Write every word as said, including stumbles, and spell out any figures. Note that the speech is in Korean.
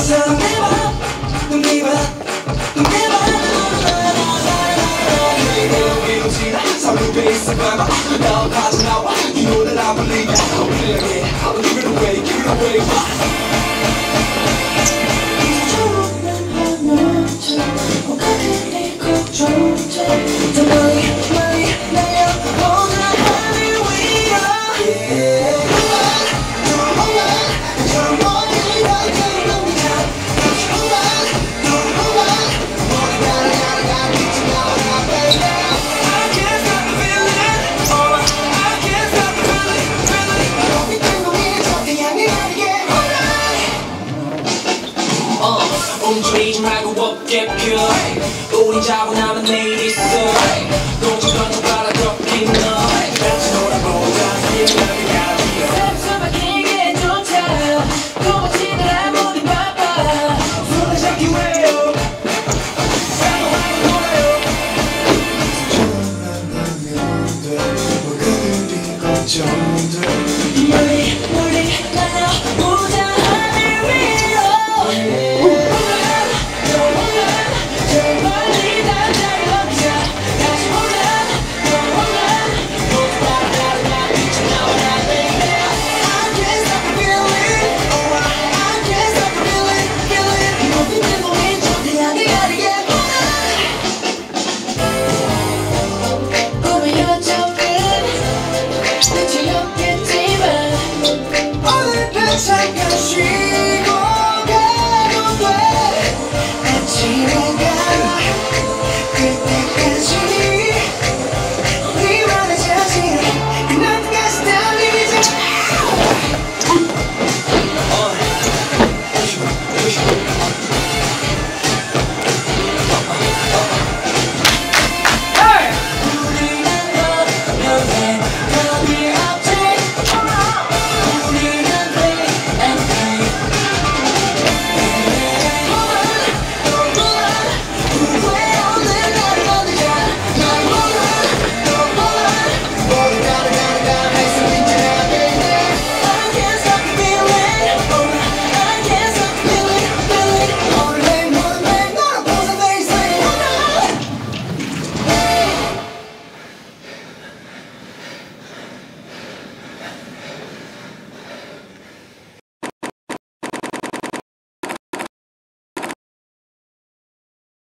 Don't give up, don't give up, don't give up. Now now you know that I believe it. I'll believe it. I'll give it away, give it away. The money, money, now all the money we are. Yeah. Don't hold on, don't hold on, don't hold on. Hold on, don't hold on. Money, gotta, gotta, gotta get you now, now, baby. I can't stop the feeling. Oh, I can't stop the feeling, feeling. Everything will be something I need to get. Hold on. 어, 움직이지 말고 어깨 펴. 우리 자고 나면 내일 있어. 놓치던 거 바라 덮긴 너. 같이 놀아보자. 섭섭하게 쫓아 고맙지는 아무리 바빠 손을 잡기 위해요 사고하고 놀아요 전화하면 돼 그들이 걱정돼 멀리 멀리 날아오자 하늘 위로 저 올라 저 멀리 다 달려가자 다시 올라 저 올라 모두 다 다르냐 빛이 나와라 baby I can't stop the feeling oh I can't stop the feeling feeling moving in the wind 절대 안 돼 gotta get on 꿈이야 적은 끝이 없겠지만 오늘은 잠깐 쉬고 가도 돼 아침에 가